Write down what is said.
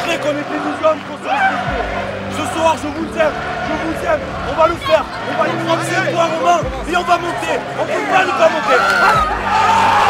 montrer qu'on était des hommes, qu'on se respectait. Ce soir, je vous aime, on va le faire, on va les prendre ces points en main et on va monter, on ne peut pas ne pas monter.